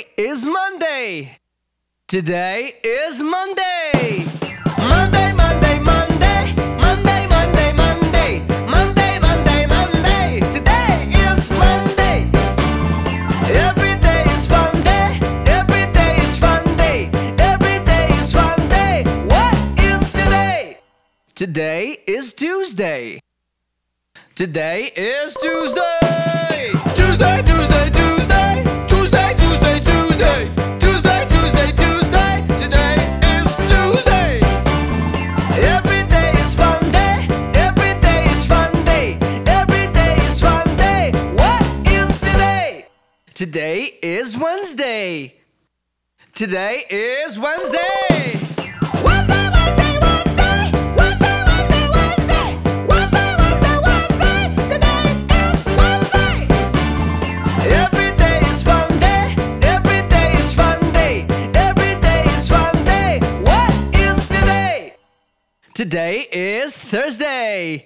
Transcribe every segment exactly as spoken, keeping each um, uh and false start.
Today is Monday. Today is Monday. Monday, Monday, Monday. Monday, Monday, Monday. Monday, Monday, Monday. Today is Monday. Every day is fun day. Every day is fun day. Every day is fun day. What is today? Today is Tuesday. Today is Tuesday. Tuesday, Tuesday, Tuesday. Tuesday, Tuesday, Tuesday. Tuesday, Tuesday, Tuesday. Today is Tuesday. Every day is fun day. Every day is fun day. Every day is fun day. What is today? Today is Wednesday. Today is Wednesday. Wednesday, Wednesday, Wednesday. Wednesday, Wednesday, Wednesday. Wednesday, Wednesday, Wednesday. Today is Wednesday. Every day is fun day. Every day is fun day. Every day is fun day. What is today? Today is Thursday.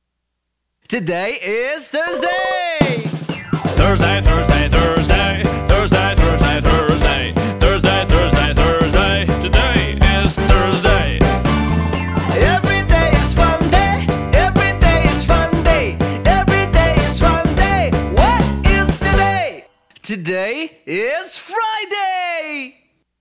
Today is Thursday. Thursday, Thursday, Thursday. Thursday, Thursday, Thursday. Thursday, Thursday, Thursday. Today is Thursday. Every day is fun day. Every day is fun day. Every day is fun day. What is today? Today is Friday.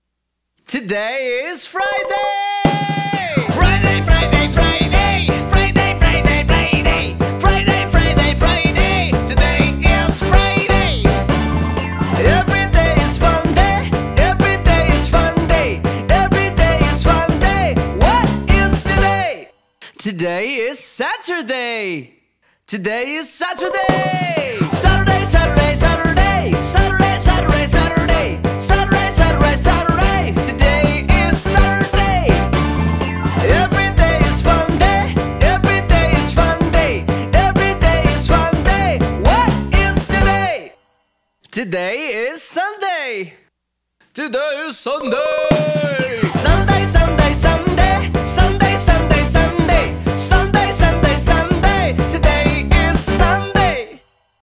Today is Friday. Friday, Friday, Friday. Friday, Friday, Friday. Friday, Friday, Friday. Today is Friday. Every day is fun day. Every day is fun day. Every day is fun day. What is today? Today is Saturday. Today is Saturday. Saturday, Saturday, Saturday. Saturday, Saturday, Saturday. Saturday, Saturday, Saturday. Today is Saturday. Every day is fun day. Every day is fun day. Every day is fun day. What is today? Today is Sunday. Today is Sunday. Sunday, Sunday, Sunday. Sunday, Sunday, Sunday. Sunday, Sunday, Sunday. Today is Sunday.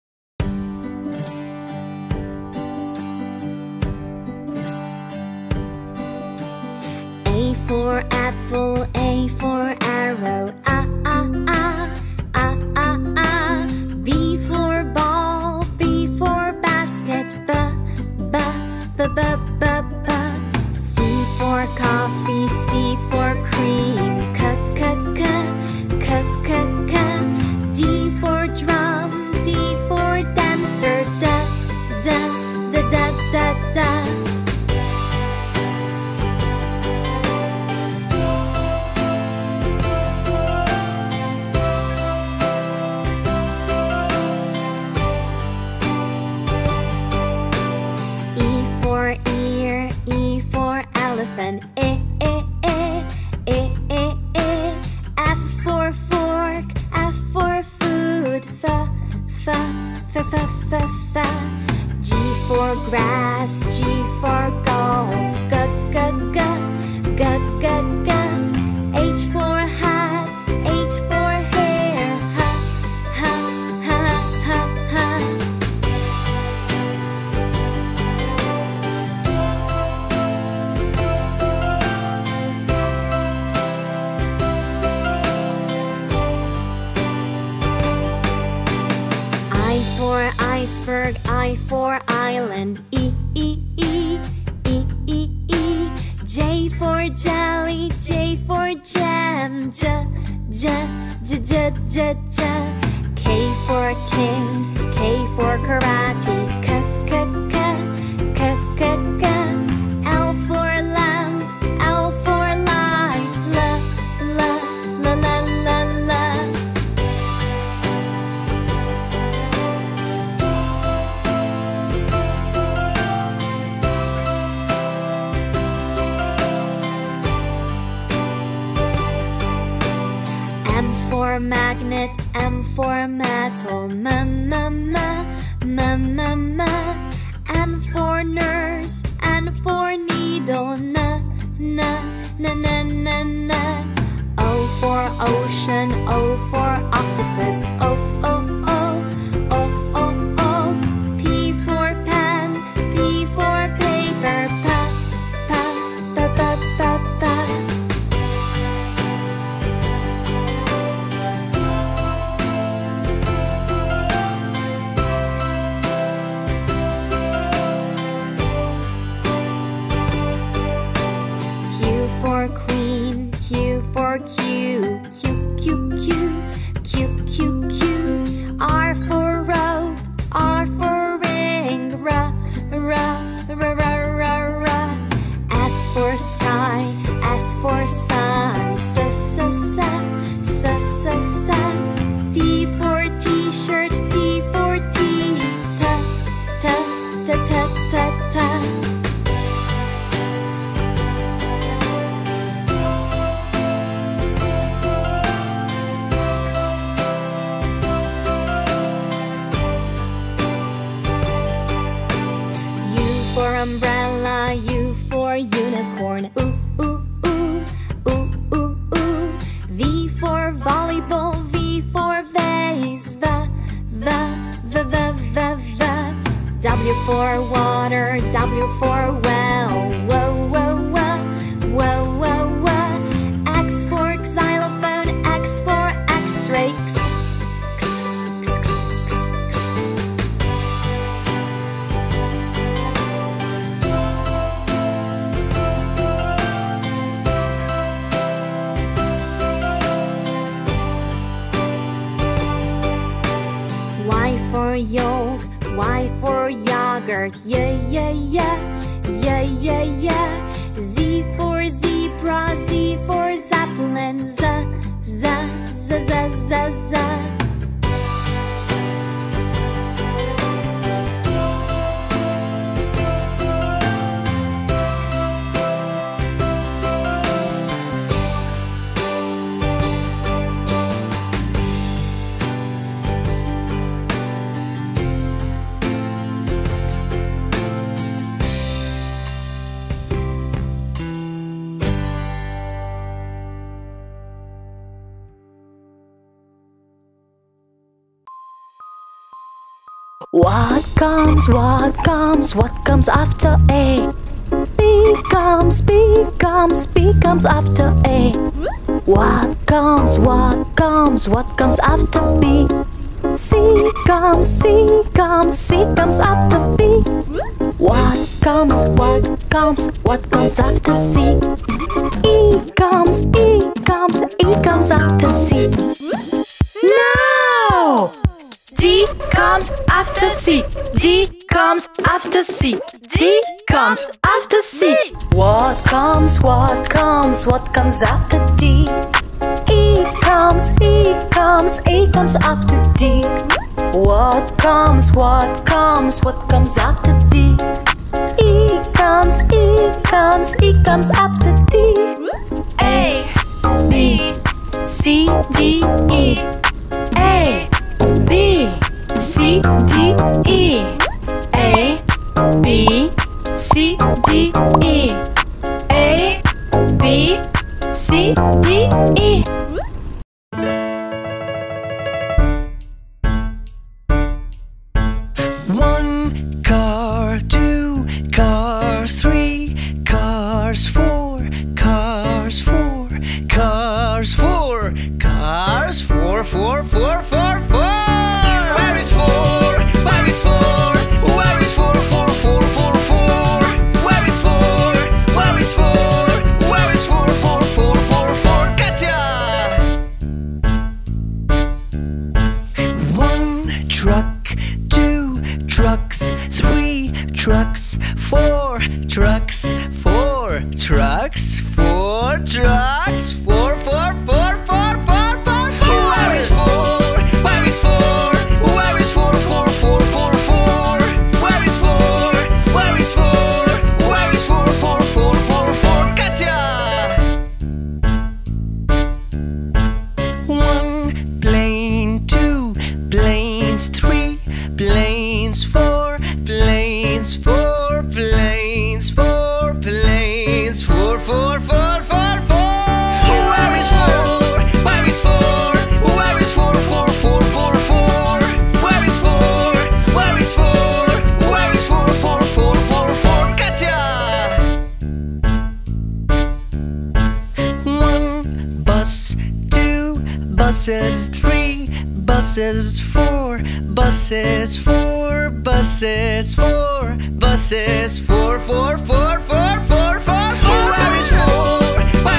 A for apple, A for arrow, ah ah ah, ah ah ah. B for ball, B for basket, b b b b b b. C for coffee, C for cream, c c c c c c. D for drum, D for dancer, d d d d d d. E for ear, E for elephant, E, E, E, E, E, E. F for fork, F for food, F, F, F, F, F, F. G for grass, G for golf, G, G, G, G, G, G. H for hat, H for hair, H, H, H, H, H. I for iceberg, I for island, E, E, E, E, E, E. J for jelly, J for jam, J, J, J, J, J, J. K for king, K for karate, K, K, K, K, K, K. L for lamp, L for light, L, L, L, L, L, L. M for magnet, M for metal, M, M, M, M, M, M. N for nurse, N for needle, N, N, N, N, N, N. O for ocean, O for octopus, O, O, O, O, O, O. P for pen, P for pig. for queen, Q for Q, Q, Q, Q, Q, Q, Q. R for rope, R for ring, R, R, R, R, R, R. S for sky, S for sun, S, S, S, S, S, S, S. T for t-shirt, T for tea, T, T, T, T, T, T. Umbrella, U for unicorn, ooh, ooh, ooh, ooh, ooh, ooh. V for volleyball, V for vase, V, V, V, V, V, V. W for water, W for well, whoa, whoa, whoa, whoa, whoa, whoa. X for xylophone, X for x-ray, X, X, X, X, X, X. Y for yolk, Y for yogurt, yeah, yeah, yeah, yeah, yeah, yeah. Z for zebra, Z for zeppelin, Z, Z, Z, Z, Z, Z. What comes, what comes, what comes after A? B comes, B comes, B comes after A. What comes, what comes, what comes after B? C comes, C comes, C comes after B. What comes, what comes, what comes after C? E comes, E comes, E comes after C. No! D comes after C. D comes after C. D comes after C. What comes, what comes, what comes after D? E comes, E comes, E comes after D. What comes, what comes, what comes after D? E comes, E comes, E comes after D. A, B, C, D, E. A, B, C, D, E. A, B, C, D, E. A, B, C, D, E. One car, two cars, three cars, four cars, four cars, four cars, four, four, four, four, four. Where is four? Where is four? Where is four, four, four, four, four? Where is four? Where is four? Where is four, four, four, four, four? Gotcha! One truck, two trucks, three trucks, four trucks, four trucks, four trucks, four, four, four, four, four, four, four. Where is four? Where is four? Where is four, four, four, four, four? Where is four? Where is four? Where is four, four, four, four, four? Gotcha! One plane, two planes, three planes, four planes, four planes, four planes, four, four, four, four, four. Where is four? Where is four? Where is four, four, four, four, four? Where is four? Where is four? Where is four, four, four, four, four? Gotcha! One bus, two buses, three buses, four buses, four buses, four buses, four, four, four, four, four, four, four. Where is four? Where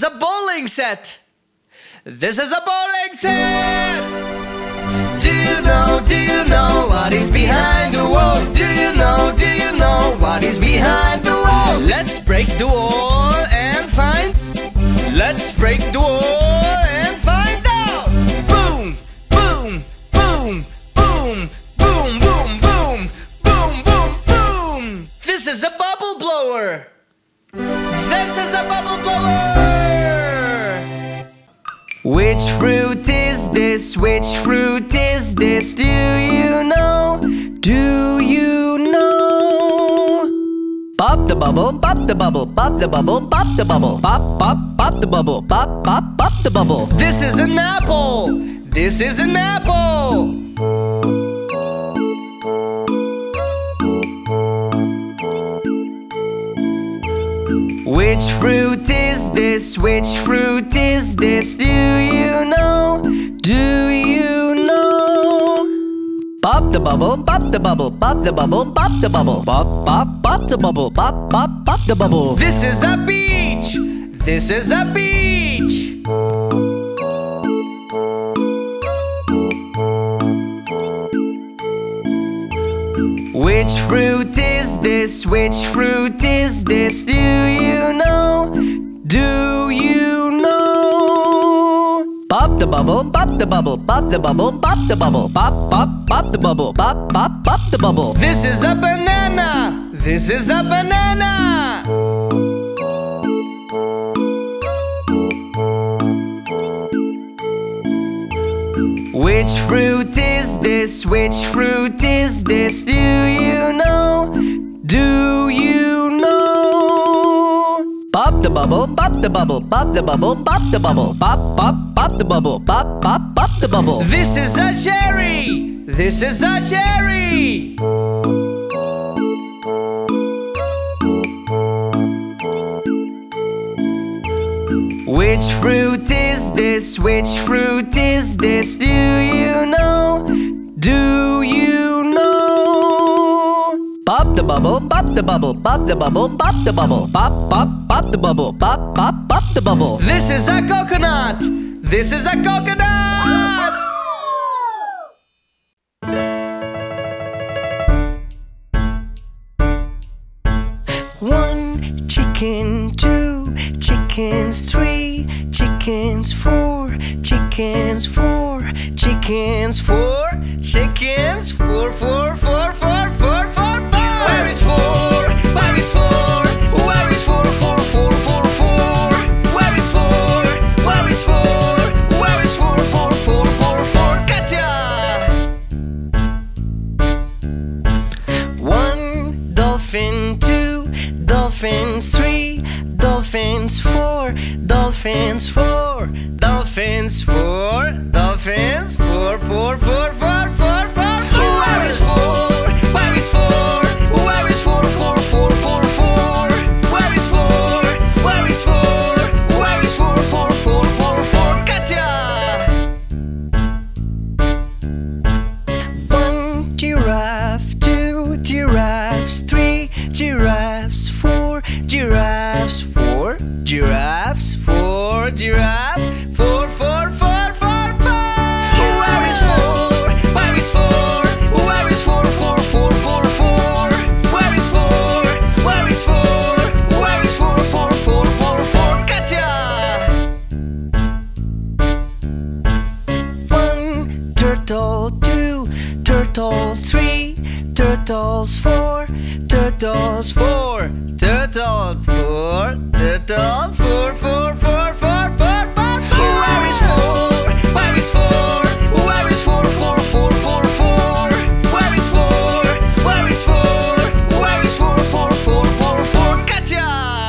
is a bowling set. This is a bowling set. Do you know, do you know what is behind the wall? Do you know, do you know what is behind the wall? Let's break the wall and find. Let's break the wall and find out. Boom, boom, boom, boom, boom, boom, boom, boom, boom, boom. This is a bubble blower. This is a bubble blower. Which fruit is this? Which fruit is this? Do you know? Do you know? Pop the bubble, pop the bubble, pop the bubble, pop the bubble, pop, pop, pop the bubble, pop, pop, pop the bubble. This is an apple. This is an apple. Which fruit is this? Which fruit is this? Do you know? Do you know? Pop the bubble, pop the bubble, pop the bubble, pop the bubble, pop, pop, pop the bubble, pop, pop, pop the bubble. This is a beach. This is a beach. Which fruit is this? Which fruit is this? Do you know? Do you know? Pop the bubble, pop the bubble, pop the bubble, pop the bubble, pop, pop, pop the bubble, pop, pop, pop the bubble. This is a banana. This is a banana. Which fruit is this? Which fruit is this? Do you know? Do you know? Pop the bubble, pop the bubble, pop the bubble, pop the bubble, pop, pop, pop the bubble, pop, pop, pop the bubble. This is a cherry. This is a cherry. Which fruit is this? Which fruit is this? Do you know? Do you know? Pop the bubble, pop the bubble, pop the bubble, pop the bubble, pop, pop, pop the bubble, pop, pop, pop the bubble. This is a coconut. This is a coconut. One chicken, two chickens, three chickens, four chickens, four chickens, four chickens, four, four, four, four, four, four, four. Where is four? Where is four? Where is four, four, four, four, four? Where is four? Where is four? Where is four, four, four, four, four? Gotcha! One dolphin, two dolphins, three dolphins, four dolphins, four dolphins, four dolphins, four, four, four, four, four, four, four. Where is four? Where is four? Where is four, four, four, four, four? Where is four? Where is four? Where is four, four, four, four, four? Gotcha! One giraffe, two giraffes, three giraffes, four giraffes, four giraffes, four giraffes, four, four, four, four, four. Where is four? Where is four? Where is four, four, four, four, four? Where is four? Where is four? Where is four, four, four, four, four? Gotcha! One turtle, two turtles, three turtles, four turtles, four turtles, four turtles, four, four, four, four, four, four, four. Where is four? Where is four? Where is four, four, four, four, four? Where is four? Where is four? Where is four, four, four, four, four? Gotcha!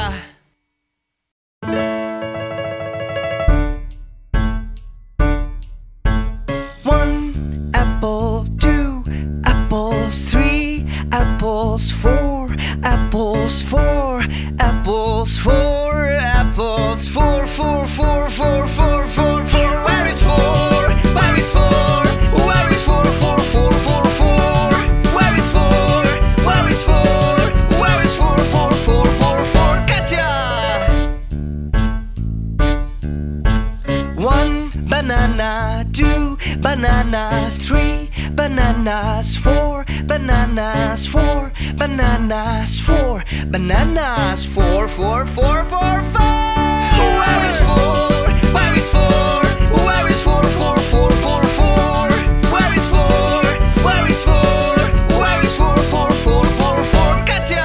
One apple, two apples, three apples, four apples, four apples, four apples, four, four, four, four, four, four, four. Where is four? Where is four? Where is four, four, four, four, four? Where is four? Where is four? Where is four, four, four, four, four? Gotcha! bananas, four bananas, four bananas, four, four, four, four, four. Where is four? Where is four? Where is four, four, four, four, four? Where is four? Where is four? Where is four, four, four, four, four? Gotcha!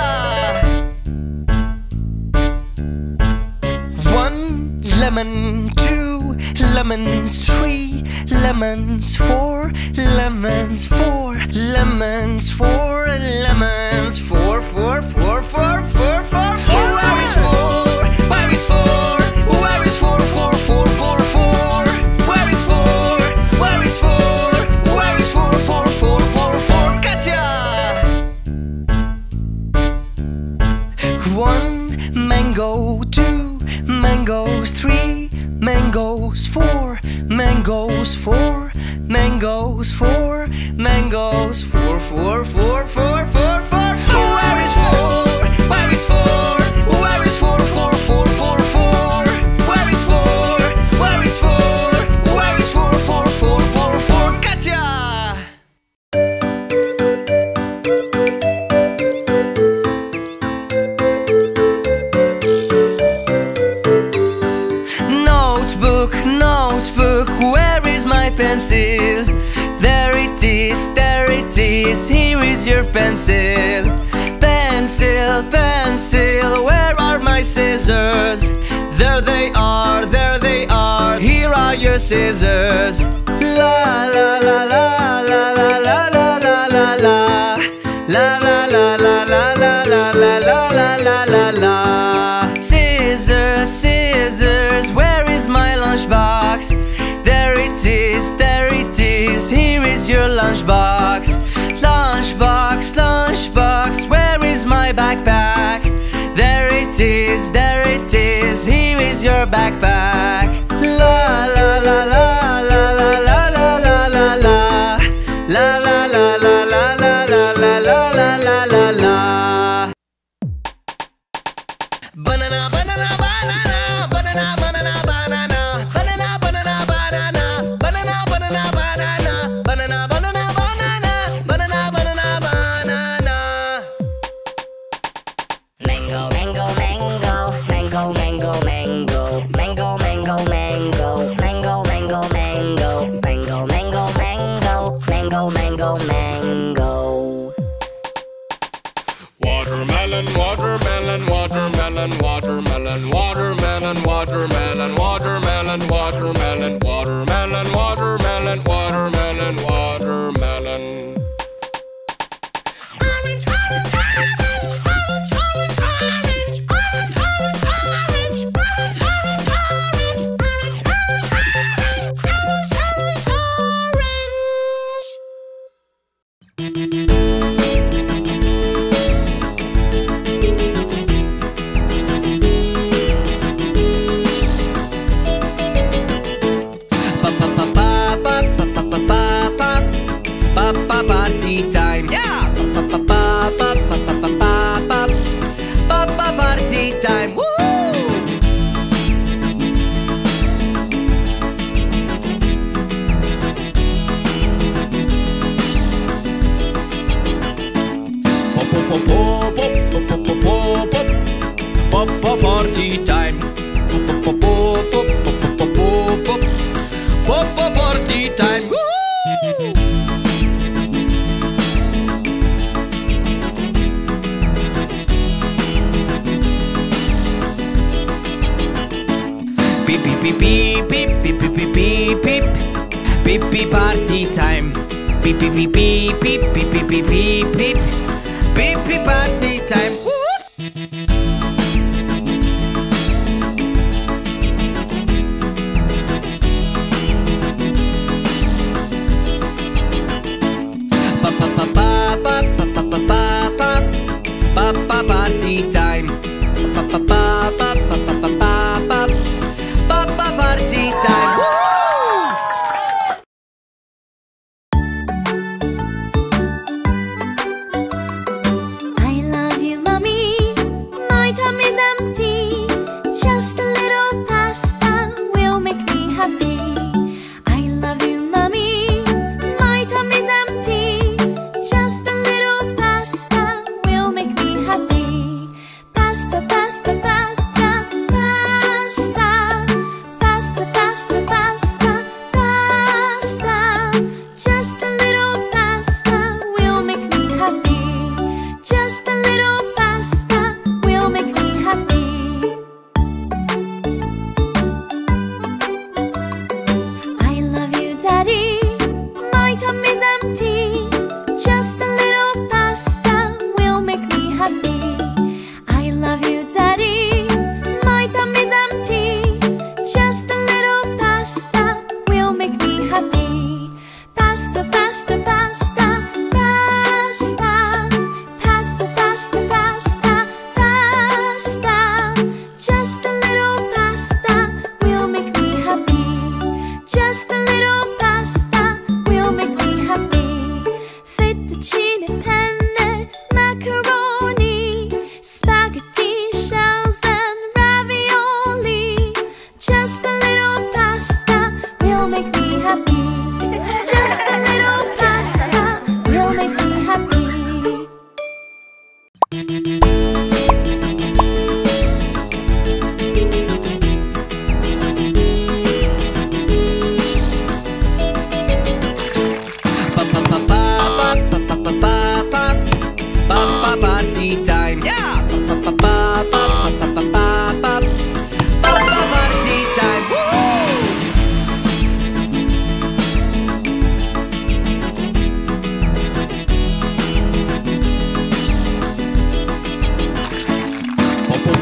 One lemon, two lemons, three lemons, four lemons, four lemons, four lemons, four, four, four, four, four, four. Where is four? Where is four? Where is four, four, four, four, four? Where is four? Where is four? Where is four, four, four, four, four? Gotcha! One mango, two mangoes, three mangoes, four mangoes, four mangoes, four mangoes, four, four, four, four, four, four. Where is four? Where is four? Where is four, four, four, four, four? Where is four? Where is four? Where is four, four, four, four, four? Gotcha! Notebook, notebook, where is my pencil? There it is, there it is, here is your pencil. Pencil, pencil, where are my scissors? There they are, there they are, here are your scissors. La la la la la la la la la la la. La la la la la la la la la la la la la. Scissors, scissors, where is my lunchbox? There it is, there it is, here is your lunchbox. Lunchbox, lunchbox, where is my backpack? There it is, there it is, here is your backpack. La la la la la la la la la la la. La la la la la la la la la la la la. Banana, banana, banana, banana, banana, banana, banana, banana, banana, banana, banana, banana, banana, banana, banana, banana, banana, banana. Mango, mango, mango, mango, mango, mango, mango, mango, mango, mango, mango, mango, mango, mango, mango, mango, mango, mango. Watermelon, watermelon, watermelon, watermelon, watermelon, watermelon, watermelon, watermelon, watermelon, watermelon, watermelon, watermelon. Orange, orange, orange, orange, orange, orange, orange, orange, orange, orange, orange, orange, orange, orange, orange, orange, orange. Party time, yeah! Party time, woo! Pop pop pop pop pop pop pop pop pop party time. Pop pop pop pop pop pop pop pop pop party time. Woo! Beep beep beep beep beep beep beep beep beep beep beep party time. Beep beep beep beep beep beep beep beep beep beep beep beep party time. Woo! Pa pa pa pa pa pa pa pa pa pa pa party time. Pa pa pa pa pa pa pa pa pa pa party time. Woo! I love you, mommy.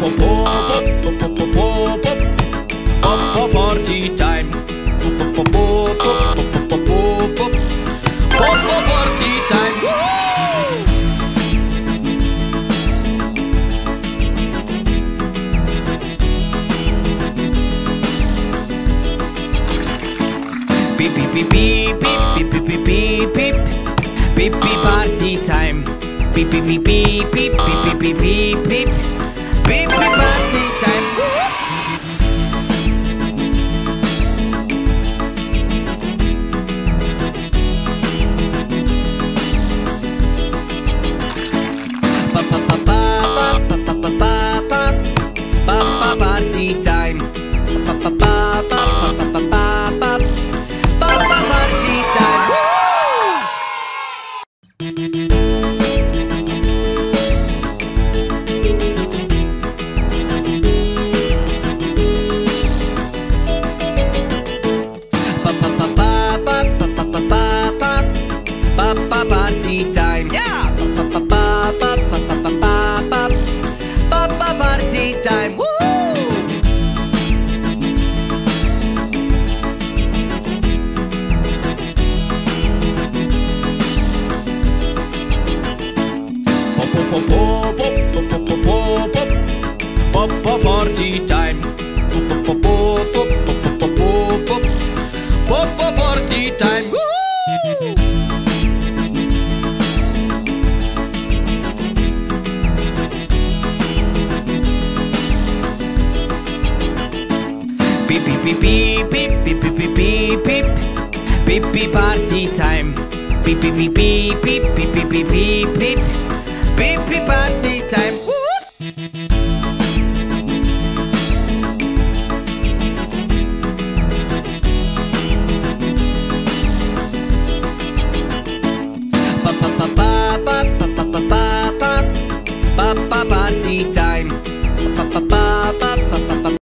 pop, pop, pop, pop, pop, pop, pop, pop, party time. Pop, pop, pop, pop, pop, pop, pop, pop, pop, pop, party time. Beep beep beep beep beep beep beep beep beep beep beep party time. Beep beep beep beep beep beep beep beep beep beep beep beep party time. Pa pa pa pa pa pa pa pa pa pa pa party time. Pa pa pa pa pa pa pa pa pa pa party time. Pa pa pa pa pa pa pa pa pa pa pa party time. Yeah. Pa pa pa pa pa pa pa pa pa pa pa party time. Woo! Pop pop pop pop pop pop pop pop pop pop party time. Pop pop pop pop pop pop pop pop pop pop party time. Woo! Beep beep beep beep beep beep beep beep beep beep beep party time. Beep beep beep beep beep beep beep beep beep beep beep beep party time. Woo! Pa pa pa pa pa pa pa pa pa pa pa pa party time. Pa pa pa pa pa pa pa.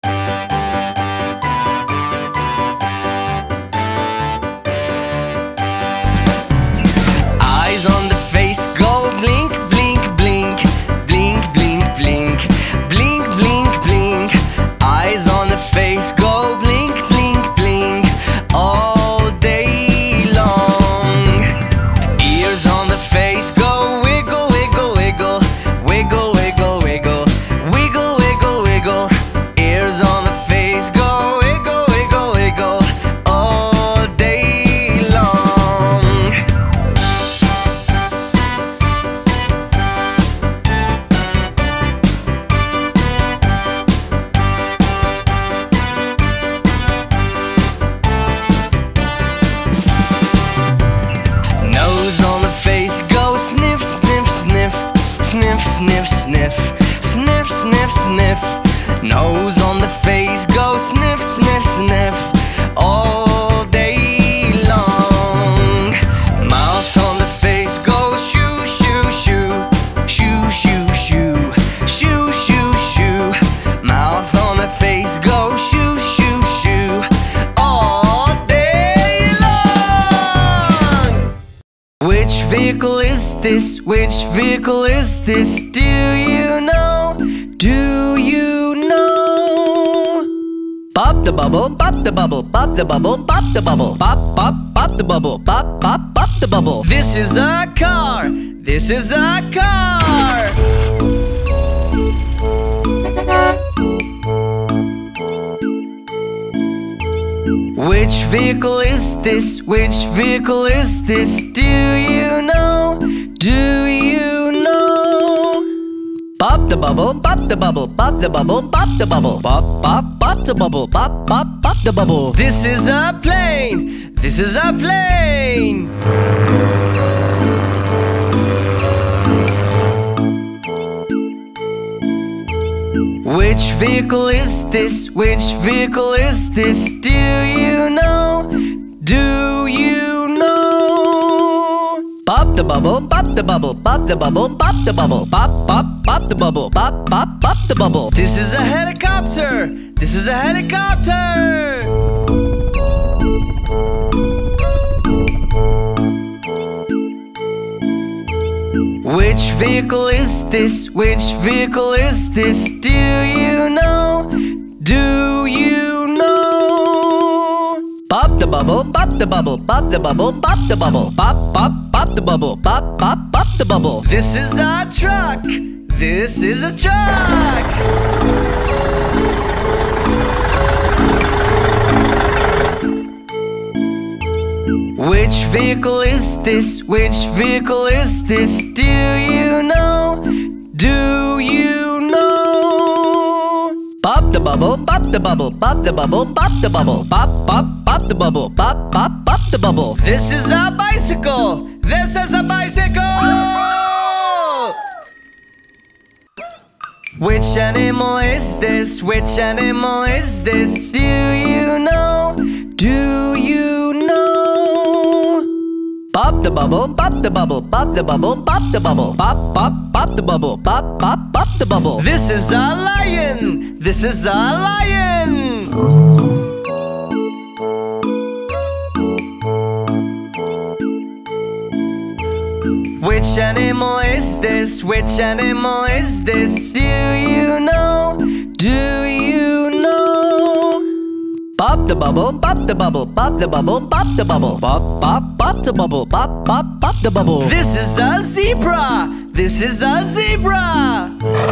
Eyes on the face go blink, blink, blink, blink, blink, blink, blink, blink, blink. Eyes on the face go blink, blink, blink all day long. Ears on the face go wiggle, wiggle, wiggle, wiggle, wiggle, wiggle, wiggle, wiggle, wiggle. Ears on the face go wiggle, wiggle, wiggle all day long. Nose on the face go sniff, sniff, sniff, sniff, sniff, sniff, sniff, sniff, sniff. Nose on the face go sniff, sniff, sniff all day long. Mouth on the face go shoo, shoo, shoo, shoo, shoo, shoo, shoo, shoo, shoo. Mouth on the face go shoo, shoo, shoo all day long. Which vehicle is this? Which vehicle is this? Do you know? Do you know? Pop the bubble, pop the bubble, pop the bubble, pop the bubble, pop, pop, pop the bubble, pop, pop, pop the bubble. This is a car. This is a car. Which vehicle is this? Which vehicle is this? Do you know? Do you know? Pop the bubble, pop the bubble, pop the bubble, pop the bubble, pop, pop, pop the bubble, pop, pop, pop the bubble. This is a plane. This is a plane. Which vehicle is this? Which vehicle is this? Do you know? Do you know? Pop the bubble, pop the bubble, pop the bubble, pop the bubble, pop, pop, pop the bubble, pop, pop, pop the bubble. This is a helicopter. This is a helicopter. Which vehicle is this? Which vehicle is this? Do you know? Do you know? Pop the bubble, pop the bubble, pop the bubble, pop the bubble, pop, pop, pop the bubble, pop, pop, pop the bubble. This is a truck. This is a truck. Which vehicle is this? Which vehicle is this? Do you know? Do you know? Pop the bubble, pop the bubble, pop the bubble, pop the bubble, pop, pop, pop the bubble, pop, pop, pop the bubble. This is a bicycle. This is a bicycle. Which animal is this? Which animal is this? Do you know? Do you know? Pop the bubble, pop the bubble, pop the bubble, pop the bubble, pop, pop, pop the bubble, pop, pop, pop the bubble. This is a lion. This is a lion. Which animal is this? Which animal is this? Do you know? Do you know? Pop the bubble, pop the bubble, pop the bubble, pop the bubble, pop, pop, pop the bubble, pop, pop, pop the bubble. This is a zebra. This is a zebra.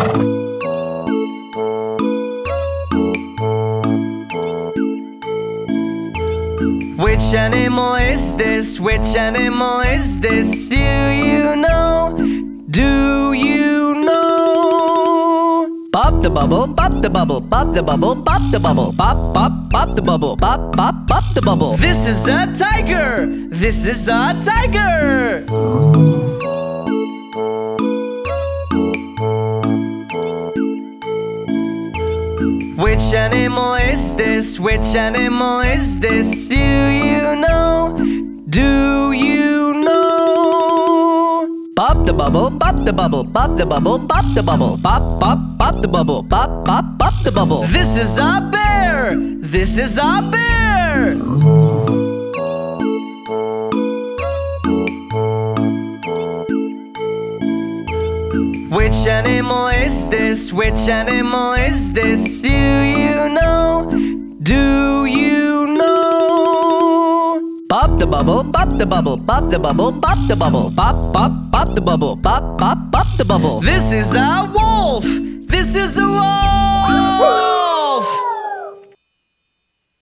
Which animal is this? Which animal is this? Do you know? Do you know? Pop the bubble, pop the bubble, pop the bubble, pop the bubble, pop, pop, pop the bubble, pop, pop, pop the bubble. This is a tiger. This is a tiger. Which animal is this? Which animal is this? Do you know? Do you know? Pop the bubble, pop the bubble, pop the bubble, pop the bubble, pop, pop, pop the bubble, pop, pop, pop the bubble. This is a bear. This is a bear. Which animal is this? Which animal is this? Do you know? Do you know? Pop the bubble, pop the bubble, pop the bubble, pop the bubble, pop, pop, pop the bubble, pop, pop, pop the bubble. This is a wolf. This is a wolf.